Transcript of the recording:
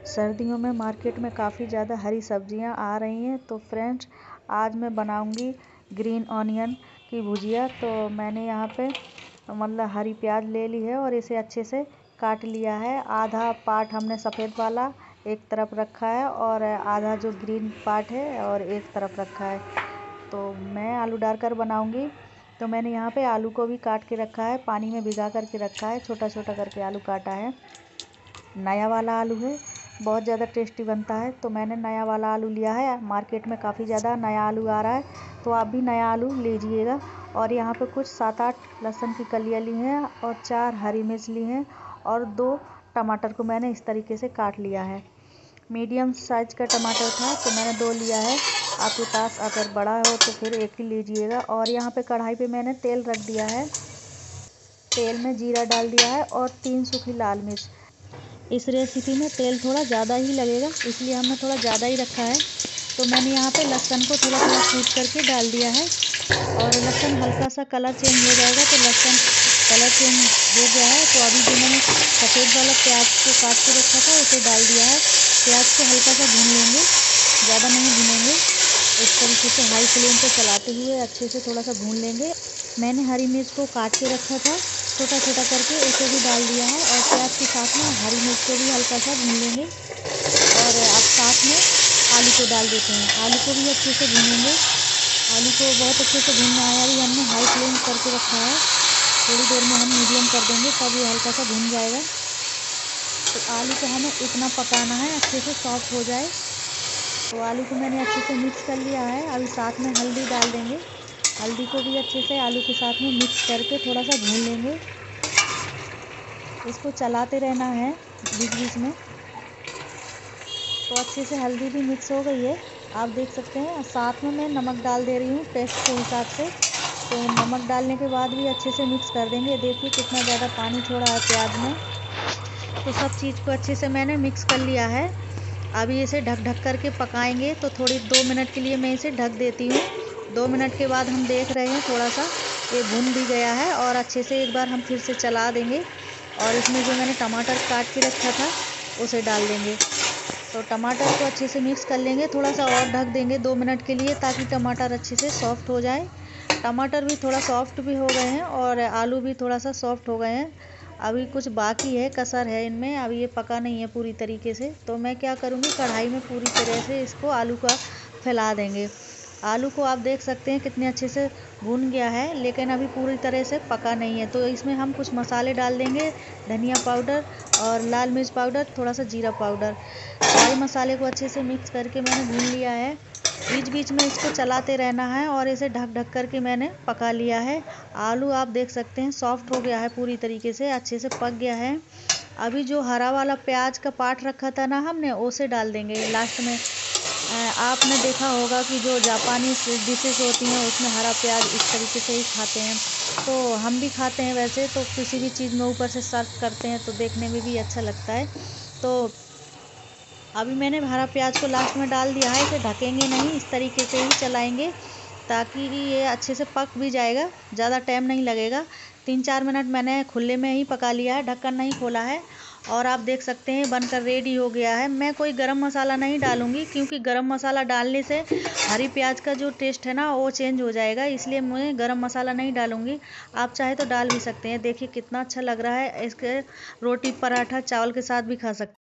सर्दियों में मार्केट में काफ़ी ज़्यादा हरी सब्जियां आ रही हैं। तो फ्रेंड्स, आज मैं बनाऊंगी ग्रीन ऑनियन की भुजिया। तो मैंने यहाँ पे मतलब हरी प्याज ले ली है और इसे अच्छे से काट लिया है। आधा पार्ट हमने सफ़ेद वाला एक तरफ रखा है और आधा जो ग्रीन पार्ट है और एक तरफ रखा है। तो मैं आलू डालकर बनाऊंगी। तो मैंने यहाँ पे आलू को भी काट के रखा है, पानी में भिगा करके रखा है, छोटा छोटा करके आलू काटा है। नया वाला आलू है, बहुत ज़्यादा टेस्टी बनता है। तो मैंने नया वाला आलू लिया है। मार्केट में काफ़ी ज़्यादा नया आलू आ रहा है, तो आप भी नया आलू लीजिएगा। और यहाँ पे कुछ 7-8 लहसुन की कलियाँ ली हैं और 4 हरी मिर्च ली हैं और 2 टमाटर को मैंने इस तरीके से काट लिया है। मीडियम साइज का टमाटर था तो मैंने 2 लिया है। आपके पास अगर बड़ा हो तो फिर 1 ही लीजिएगा। और यहाँ पे कढ़ाई पे मैंने तेल रख दिया है। तेल में जीरा डाल दिया है और 3 सूखी लाल मिर्च। इस रेसिपी में तेल थोड़ा ज़्यादा ही लगेगा, इसलिए हमने थोड़ा ज़्यादा ही रखा है। तो मैंने यहाँ पे लहसुन को थोड़ा थोड़ा कूट करके डाल दिया है और लहसुन हल्का सा कलर चेंज हो जाएगा। तो लहसुन कलर चेंज हो गया है तो अभी जो मैंने सफ़ेद वाला प्याज को काट के रखा था उसे डाल दिया है। प्याज को हल्का सा भून लेंगे, ज़्यादा नहीं भूनेंगे। इस तरीके से हाई फ्लेम पे चलाते हुए अच्छे से थोड़ा सा भून लेंगे। मैंने हरी मिर्च को काट के रखा था छोटा छोटा करके, उसे भी डाल दिया है और प्याज के साथ में हरी मिर्च को भी हल्का सा भून लेंगे। और अब साथ में आलू को डाल देते हैं, आलू को भी अच्छे से भूनेंगे। आलू को बहुत अच्छे से भूनना है। अभी हमने हाई फ्लेम करके रखा है, थोड़ी देर में हम मीडियम कर देंगे तब ये हल्का सा भून जाएगा। तो आलू को हमें इतना पकाना है अच्छे से सॉफ्ट हो जाए। तो आलू को मैंने अच्छे से मिक्स कर लिया है। अभी साथ में हल्दी डाल देंगे, हल्दी को भी अच्छे से आलू के साथ में मिक्स करके थोड़ा सा भून लेंगे। इसको चलाते रहना है बीच बीच में। तो अच्छे से हल्दी भी मिक्स हो गई है, आप देख सकते हैं। साथ में मैं नमक डाल दे रही हूँ टेस्ट के हिसाब से। तो नमक डालने के बाद भी अच्छे से मिक्स कर देंगे। देखिए कितना ज़्यादा पानी छोड़ा है प्याज में। तो सब चीज़ को अच्छे से मैंने मिक्स कर लिया है। अभी इसे ढक करके पकाएंगे। तो थोड़ी 2 मिनट के लिए मैं इसे ढक देती हूँ। 2 मिनट के बाद हम देख रहे हैं थोड़ा सा ये भुन भी गया है और अच्छे से एक बार हम फिर से चला देंगे। और इसमें जो मैंने टमाटर काट के रखा था उसे डाल देंगे। तो टमाटर को अच्छे से मिक्स कर लेंगे, थोड़ा सा और ढक देंगे 2 मिनट के लिए ताकि टमाटर अच्छे से सॉफ्ट हो जाए। टमाटर भी थोड़ा सॉफ्ट भी हो गए हैं और आलू भी थोड़ा सा सॉफ्ट हो गए हैं। अभी कुछ बाकी है, कसर है इनमें, अभी ये पका नहीं है पूरी तरीके से। तो मैं क्या करूँगी, कढ़ाई में पूरी तरह से इसको आलू का फैला देंगे। आलू को आप देख सकते हैं कितने अच्छे से भून गया है, लेकिन अभी पूरी तरह से पका नहीं है। तो इसमें हम कुछ मसाले डाल देंगे, धनिया पाउडर और लाल मिर्च पाउडर, थोड़ा सा जीरा पाउडर। सारे मसाले को अच्छे से मिक्स करके मैंने भून लिया है। बीच बीच में इसको चलाते रहना है और इसे ढक करके मैंने पका लिया है। आलू आप देख सकते हैं सॉफ्ट हो गया है, पूरी तरीके से अच्छे से पक गया है। अभी जो हरा वाला प्याज का पार्ट रखा था ना हमने, उसे डाल देंगे लास्ट में। आपने देखा होगा कि जो जापानी डिशेस होती हैं उसमें हरा प्याज इस तरीके से ही खाते हैं। तो हम भी खाते हैं वैसे, तो किसी भी चीज़ में ऊपर से सर्व करते हैं तो देखने में भी अच्छा लगता है। तो अभी मैंने हरा प्याज को लास्ट में डाल दिया है। इसे ढकेंगे नहीं, इस तरीके से ही चलाएंगे ताकि ये अच्छे से पक भी जाएगा, ज़्यादा टाइम नहीं लगेगा। 3-4 मिनट मैंने खुले में ही पका लिया है, ढक्कन नहीं खोला है। और आप देख सकते हैं बनकर रेडी हो गया है। मैं कोई गरम मसाला नहीं डालूंगी क्योंकि गरम मसाला डालने से हरी प्याज का जो टेस्ट है ना वो चेंज हो जाएगा, इसलिए मैं गरम मसाला नहीं डालूंगी। आप चाहे तो डाल भी सकते हैं। देखिए कितना अच्छा लग रहा है, इसके रोटी पराठा चावल के साथ भी खा सकते हैं।